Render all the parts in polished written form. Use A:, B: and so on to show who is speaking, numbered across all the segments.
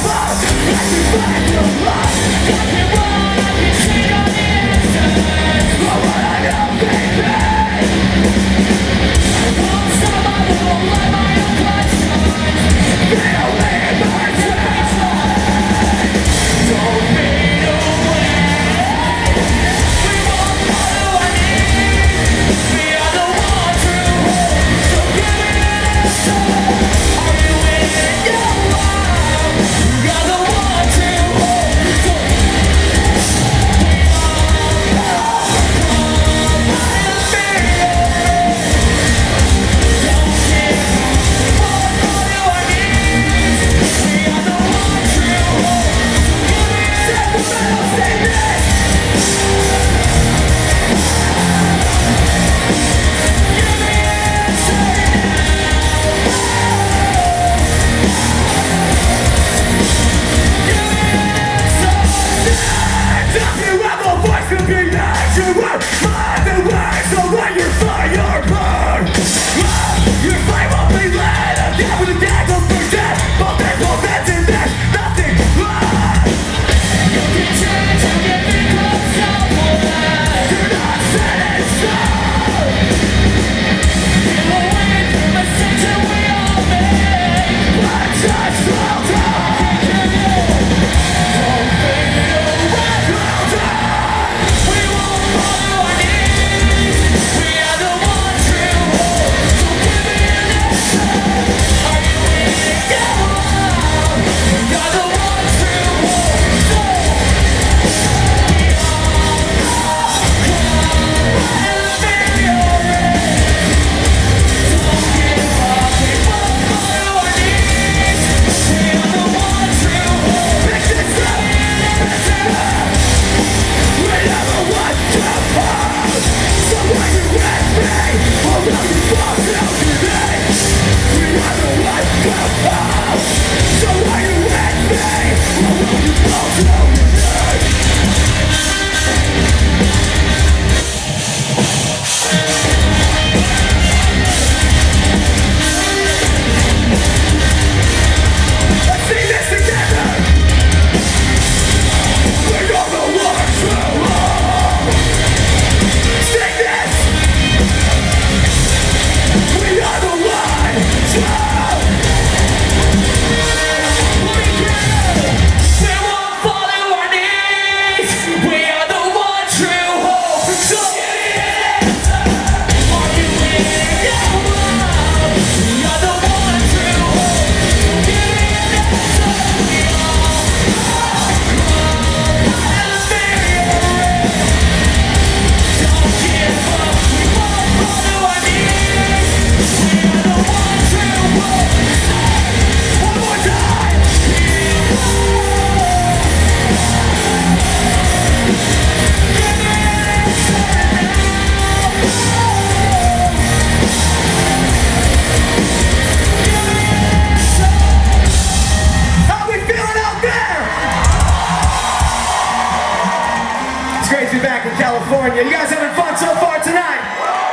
A: California. You guys having fun so far tonight?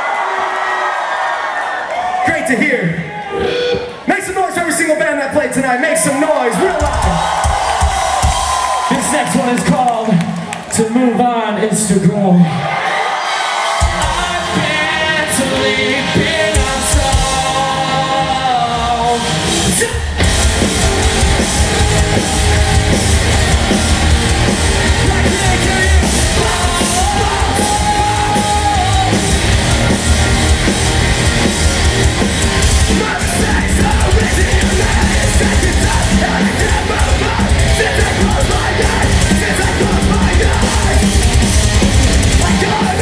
A: Great to hear. Make some noise for every single band that played tonight. Make some noise, real loud.
B: This next one is called To Move On Is To Grow. I've been sleeping on song.
A: My God!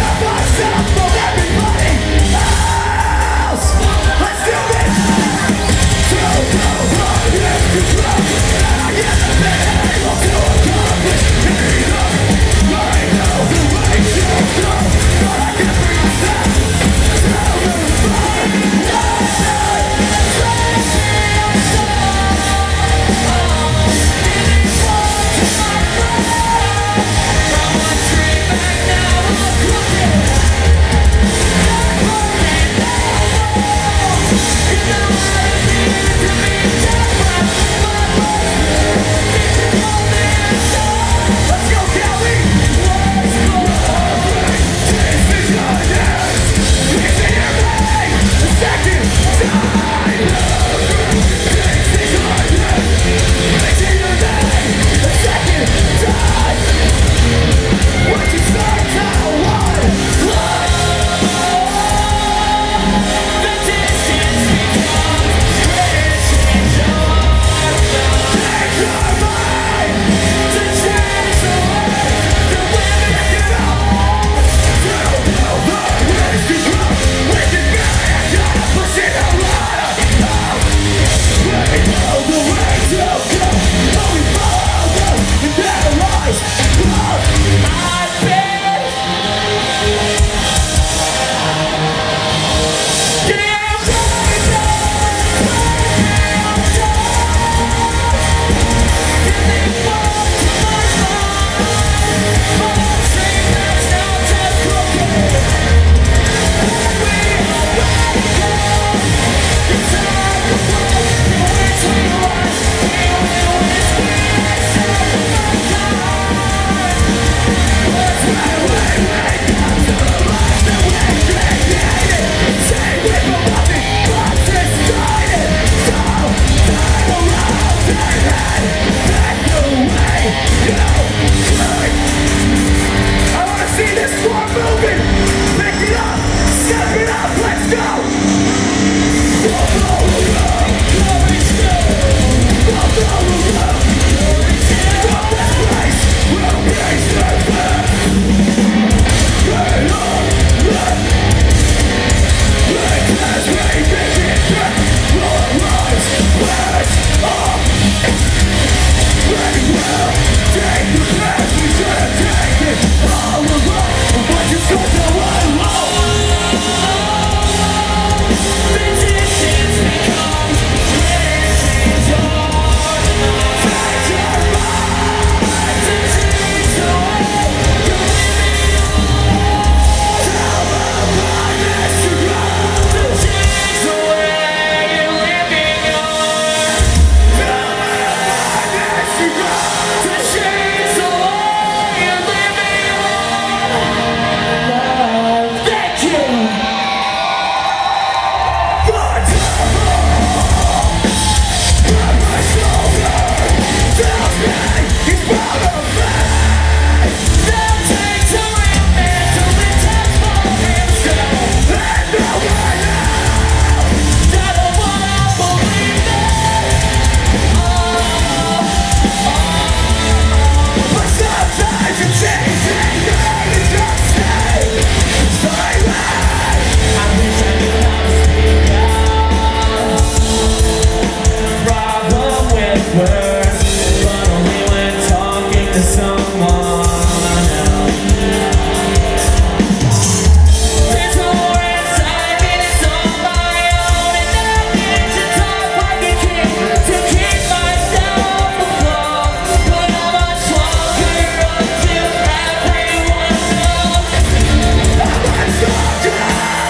B: to someone else. There's more inside me that's on my own, and I need to talk like a king to keep myself afloat. But I'm much longer until everyone knows I'm a soldier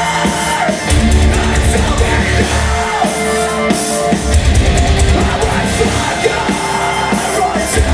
B: until they know I'm a soldier until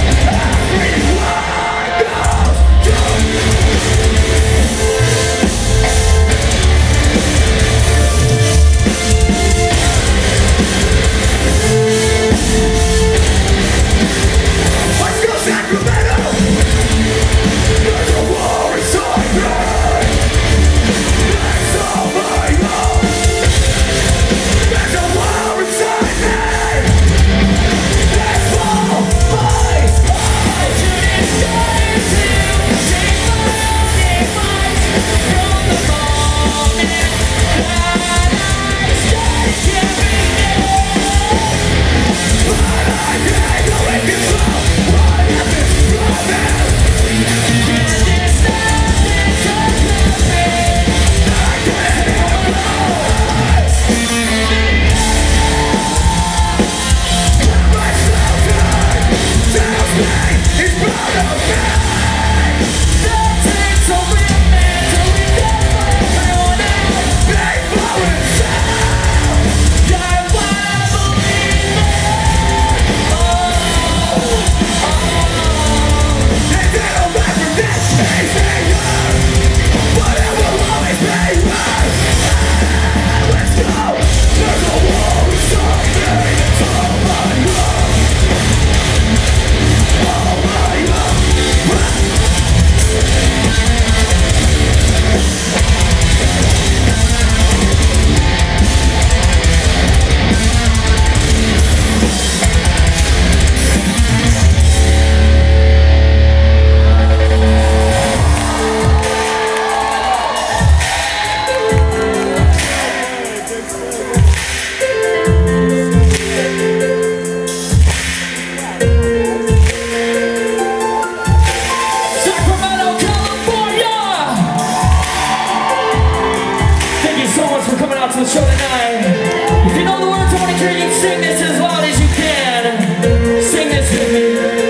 B: to the show tonight. If you know the words, I want to hear you sing this as loud as you can. Sing this with me.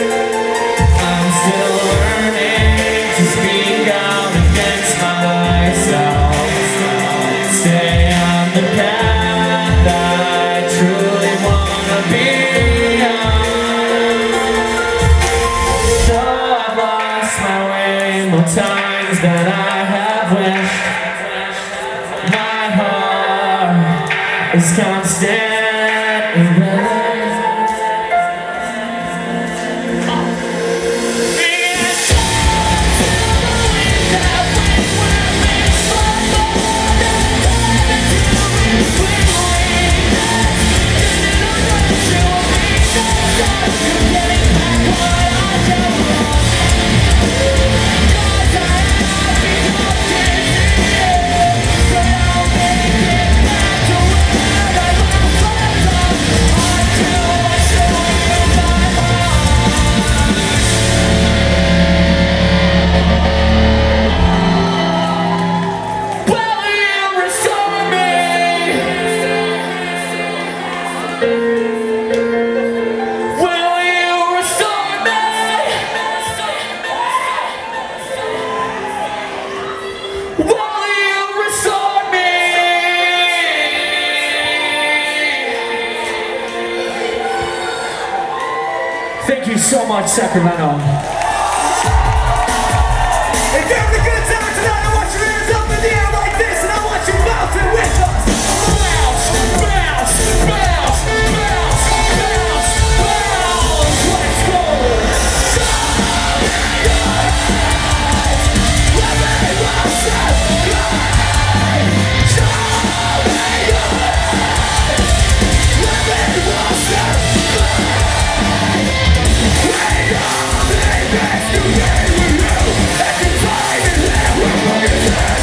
B: I'm still learning to speak out against myself. Stay on the path that I truly want to be on. Though I've lost my way more times than I have wished, it's constant and thank you so much, Sacramento.
A: If you're having a good time tonight, I want your hands up in the air like this, and I want you bouncing with us. Bounce, bounce, bounce, bounce, bounce, bounce. Let's go. Today with you, every time in there we're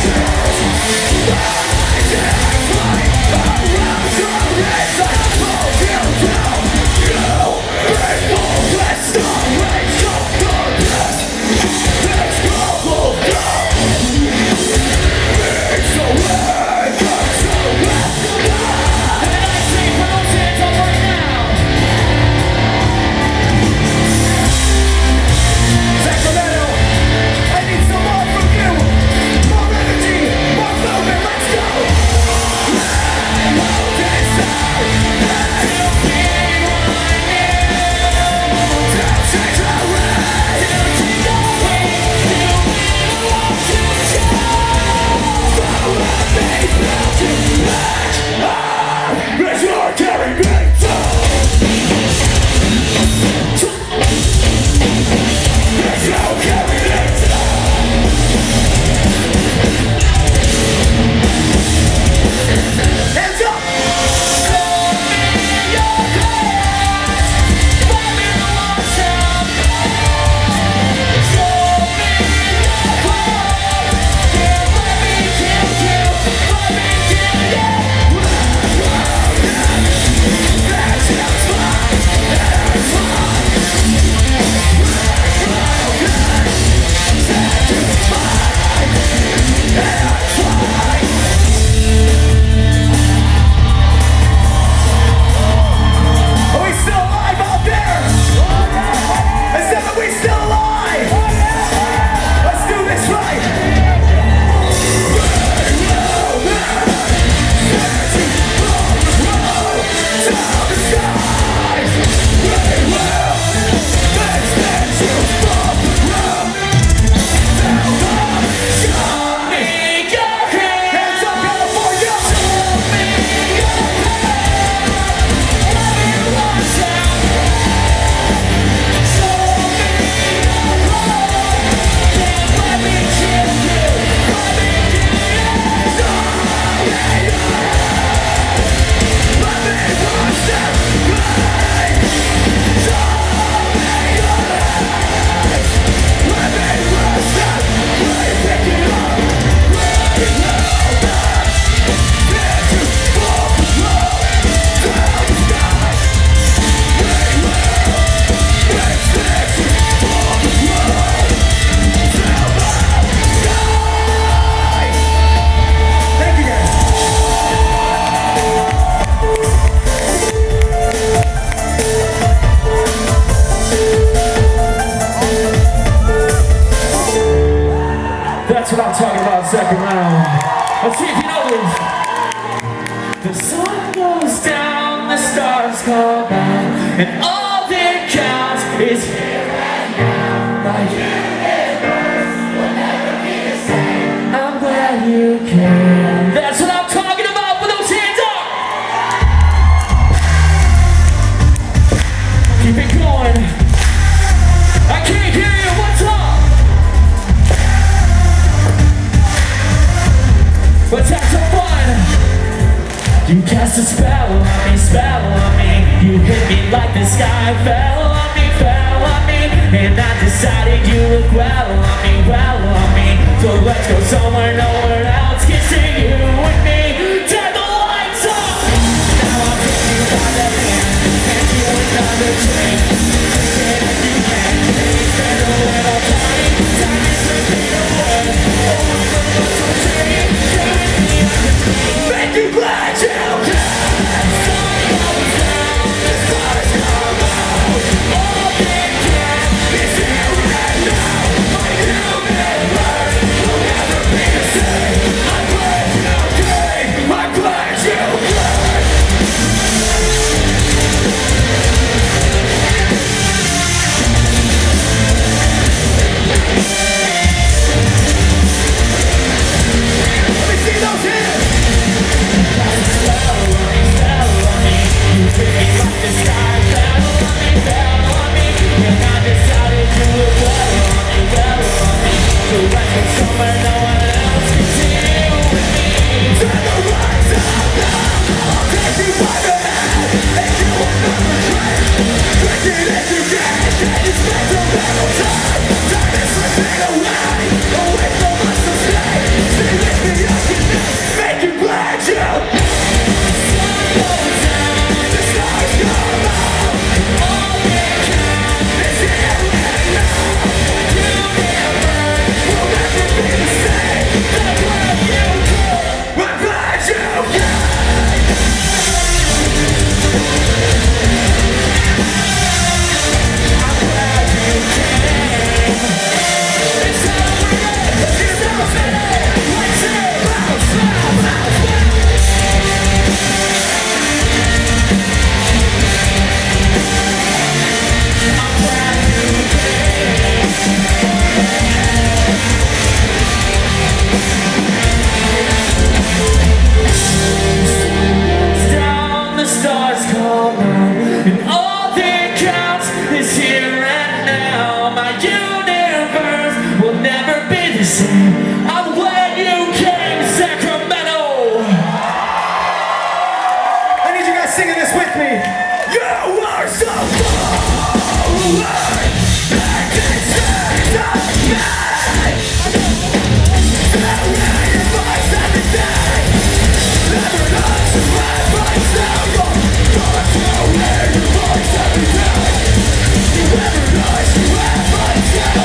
B: Sacramento. Let's see if you know this. The sun goes down, the stars come out, and all that counts is here and now. My universe will never be the same. I'm glad you came. That's what I'm talking about. With those hands up. Keep it going. I can't hear you. What's up? Let's have some fun. You cast a spell on me. You hit me like the sky fell on me. And I decided you look well on me. So let's go somewhere, nowhere else, kissing you and me. Turn the lights off. Now I'm taking you by the hand, and you another drink. Drinking as you can, maybe spend a little time. Time is slipping away. Oh, I'm so shady. Make you glad you came. I'm glad you came, Sacramento.
A: I need you guys singing this with me. You are so far away. You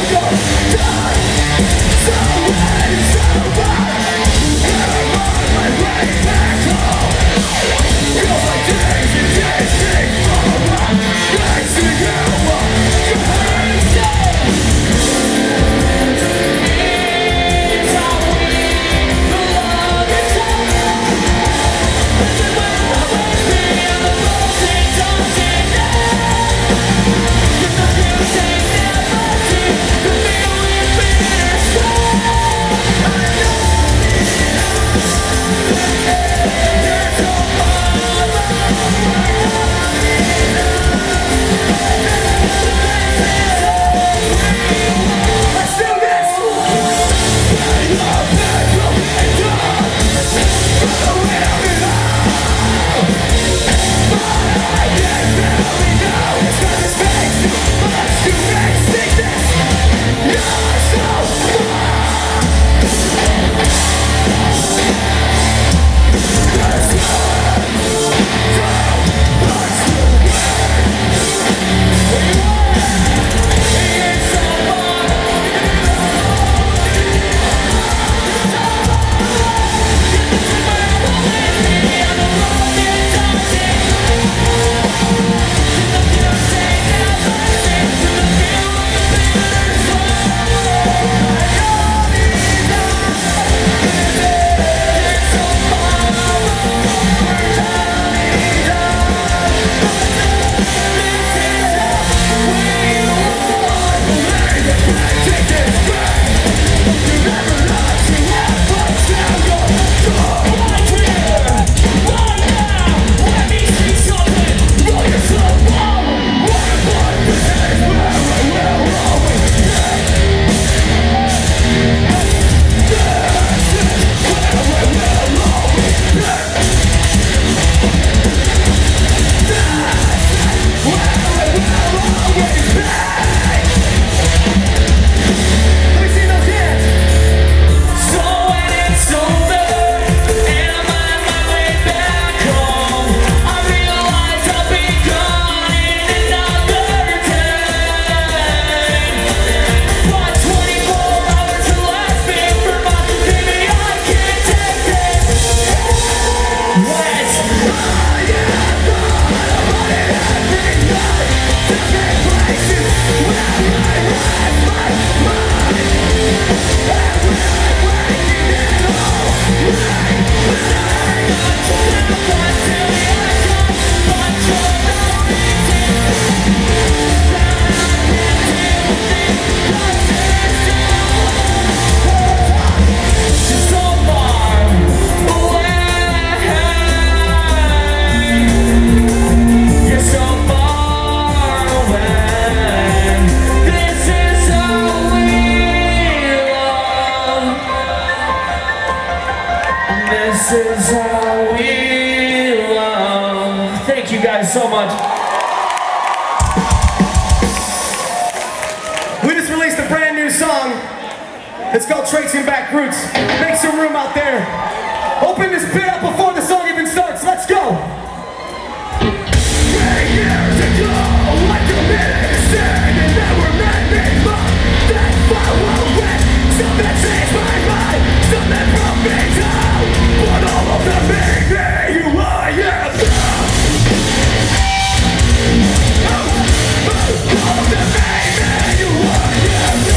B: This is how we love. Thank you guys so much.
A: We just released a brand new song. It's called Tracing Back Roots. Make some room out there. Open this pit up before the song even starts. Let's go. 3 years ago, I committed a sin and never met me, but that's following. Something changed my mind, something brought me down. But all of the meaning you are, yeah. All of the meaning you are, yeah.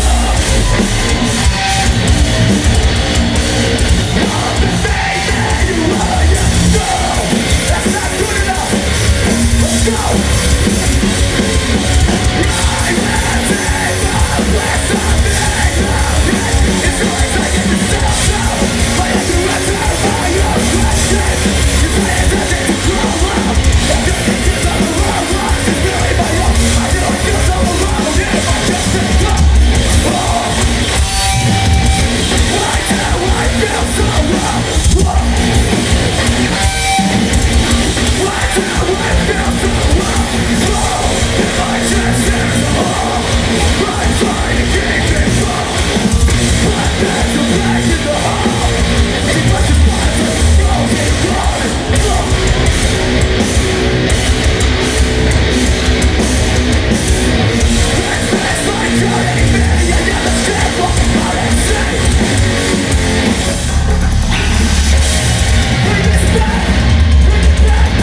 A: All the meaning you are, yeah. No, that's not good enough. Let's go. I will take my place on the mountain. It's always like it's a self-doubt. I have to answer my own questions. You say it doesn't to grow up. I don't think it's all the wrong ones. It's really my own. I know it feels all alone if I just think up. Oh. Why do I feel so wrong? Why do I feel so wrong? Oh, if I just hear the home, I try to keep it from. But there's a place in the hall. She puts the bodies of broken hearts. It's like killing me. I never said what I say. Bring this back. Bring it back.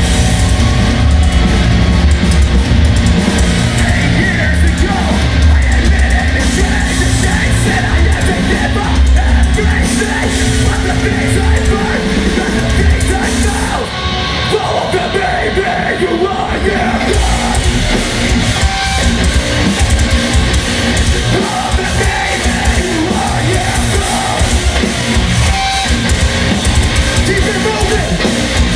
A: 8 years ago, I admitted to change the things that I had to give up everything. But the things I learned, and the things I found, all of the baby you are, yeah. All the baby you are, yeah. Keep it moving.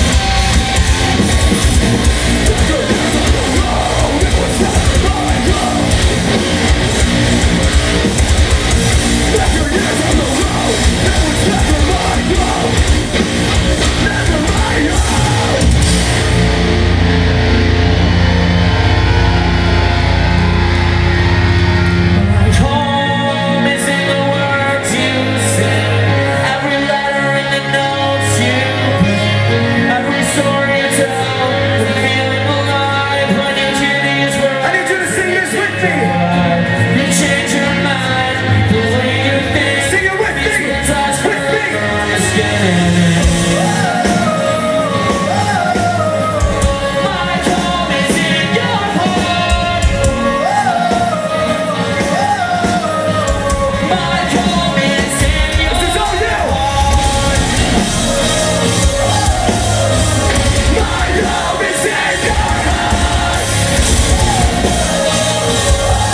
B: Home is in the words you say, every letter in the notes you bring, every story you tell, the feeling alive when you hear these words.
A: I need you to sing this with me.
B: You change your mind, the way you think.
A: Sing it with me.
B: Touch
A: With me.
B: on your skin. My home is in your heart. My home is in your
A: This is all you. My love is in your heart.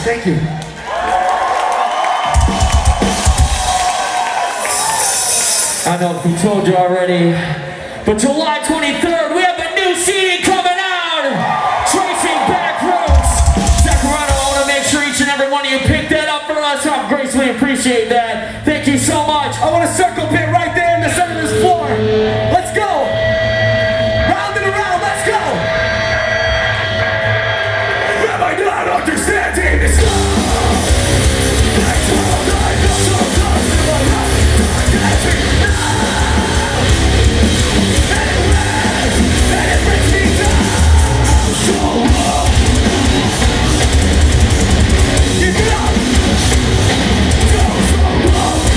A: Thank you.
B: I know if we told you already, but July 23rd, we have a new CD coming out! Tracing Back Roads! Sacramento, I want to make sure each and every one of you pick that up for us. I gracefully appreciate that. Thank you so much.
A: I want to circle pit right there in the center of this floor. Let's go! Round and around, let's go! Am I not understanding this love? That's what I feel so close to my heart. And it brings me down so low. Give it up! Go so low!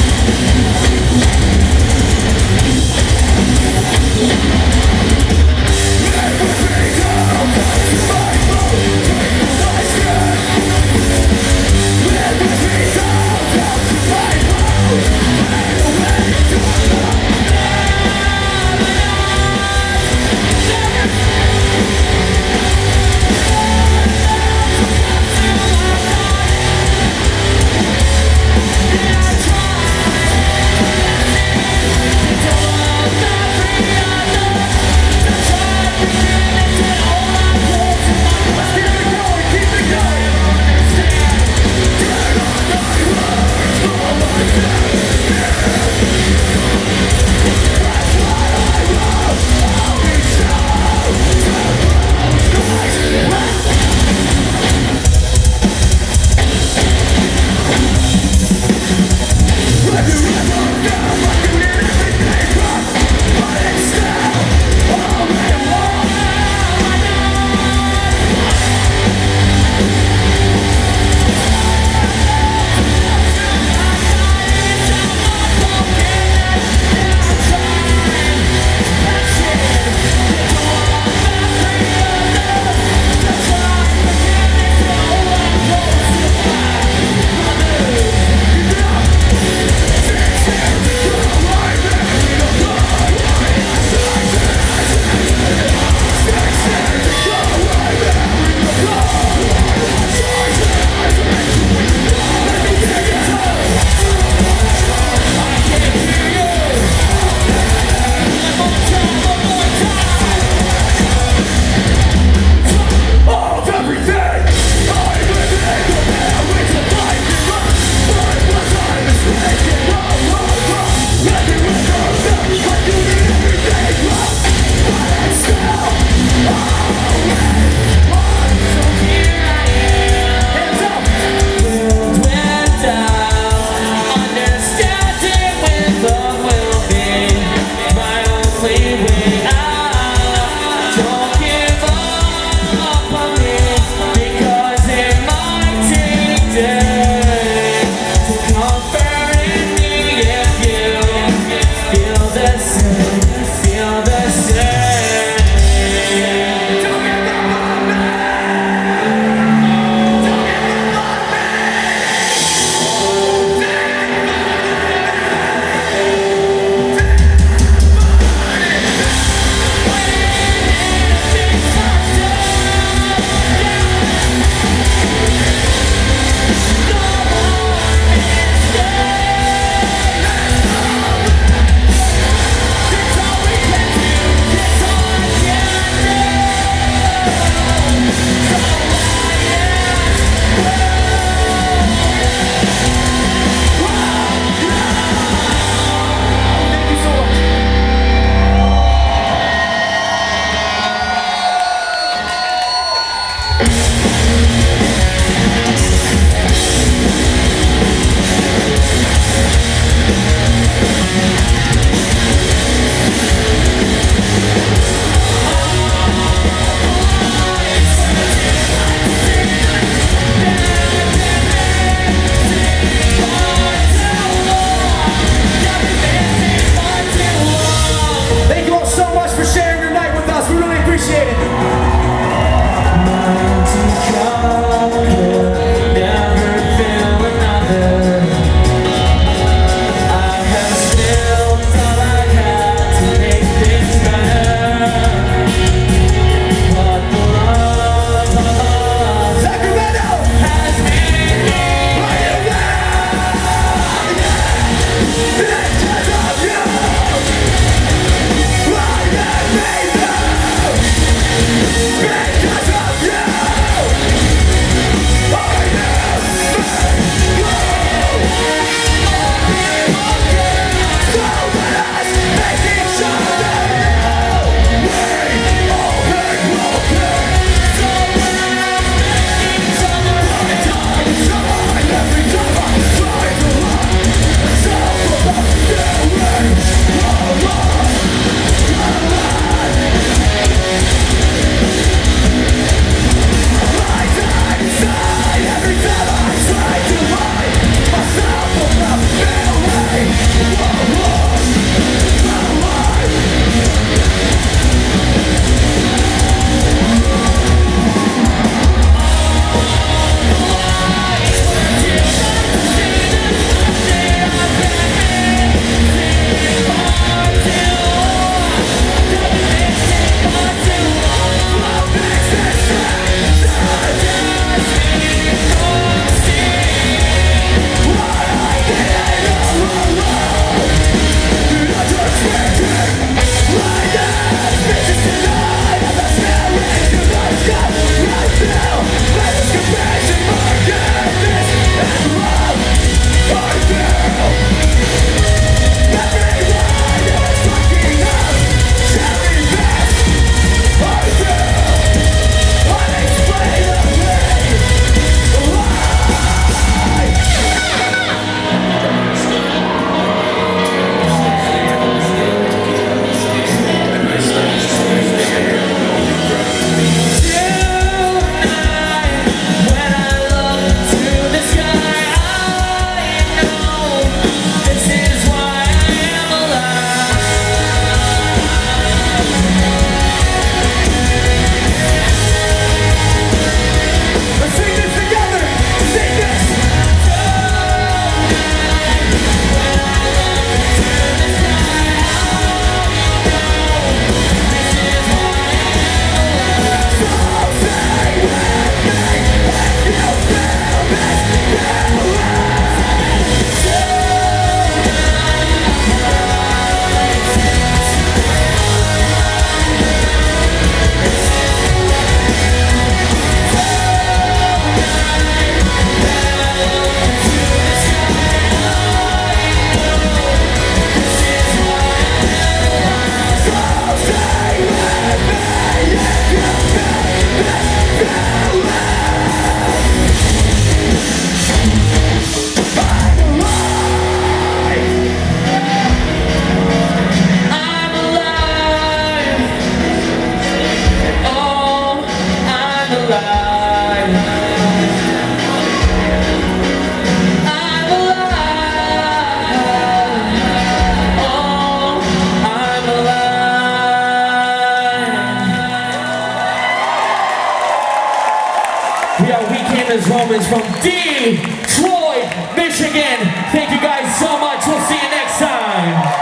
B: from Detroit, Michigan. Thank you guys so much. We'll see you next time.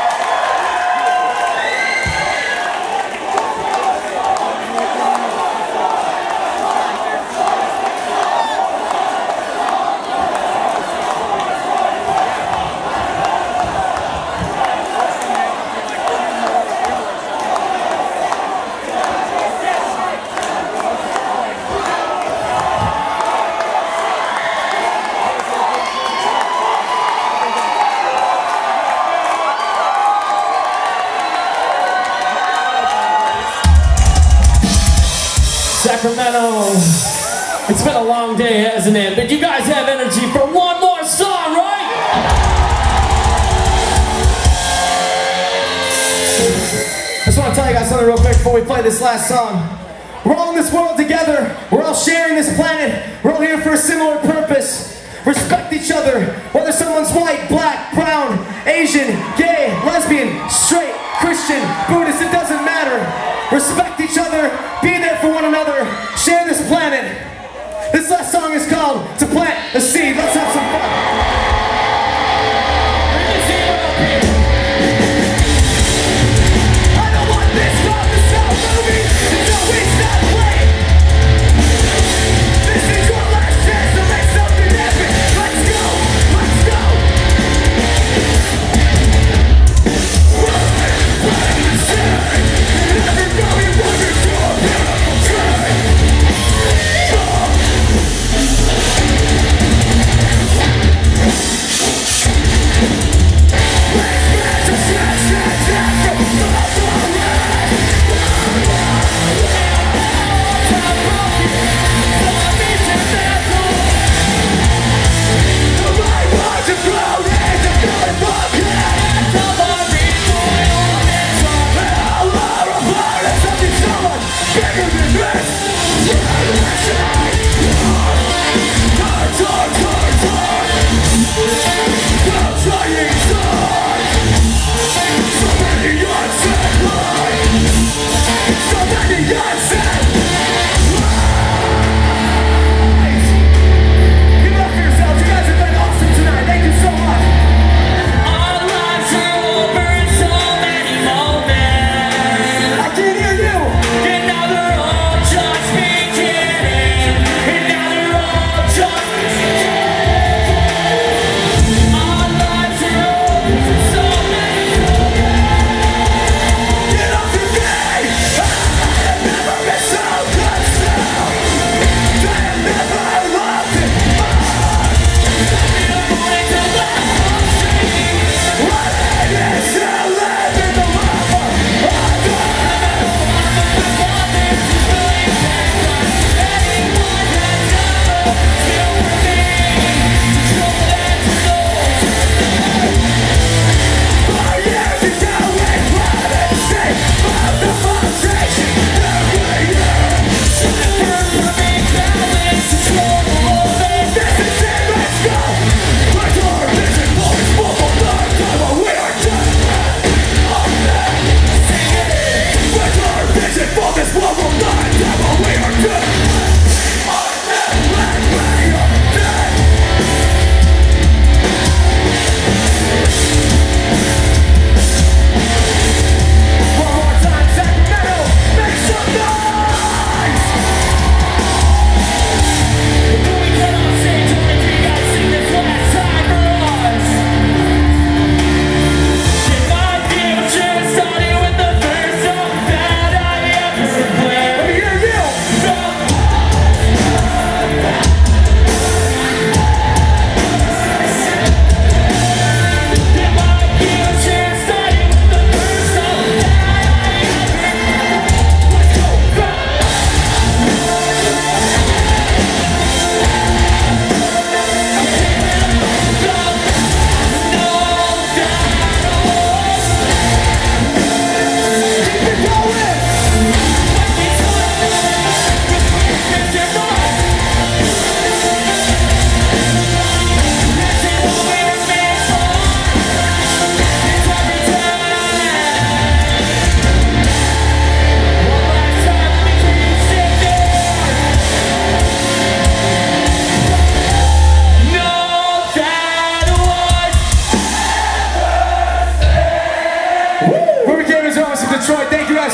B: Sacramento. It's been a long day, hasn't it? But you guys have energy for one more song, right? I just want to tell you guys something real quick before we play this last song. We're all in this world together. We're all sharing this planet. We're all here for a similar purpose. Respect each other, whether someone's white, black, brown, Asian, gay, lesbian, straight, Christian, Buddhist, it doesn't matter. Respect each other, be there for one another, share this planet. This last song is called To Plant a Seed. Let's have some fun.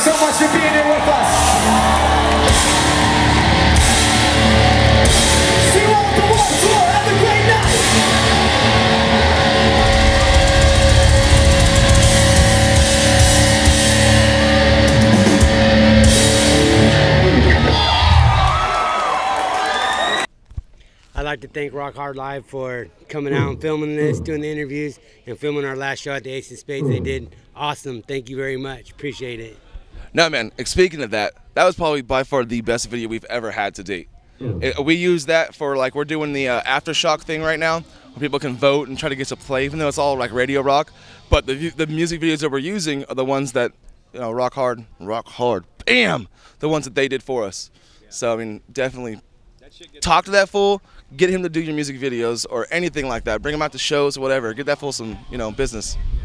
A: so much for being here with us. See you all at the Warped Tour. Have a great night.
C: I'd like to thank Rock Hard Live for coming out and filming this, doing the interviews, and filming our last show at the Ace of Spades. They did awesome. Thank you very much. Appreciate it.
D: No, man, speaking of that, that was probably by far the best video we've ever had to date. We use that for, like, we're doing the Aftershock thing right now, where people can vote and try to get to play, even though it's all like radio rock. But the music videos that we're using are the ones that, you know, rock hard, bam, the ones that they did for us. So, I mean, definitely talk to that fool, get him to do your music videos or anything like that. Bring him out to shows or whatever. Get that fool some, you know, business.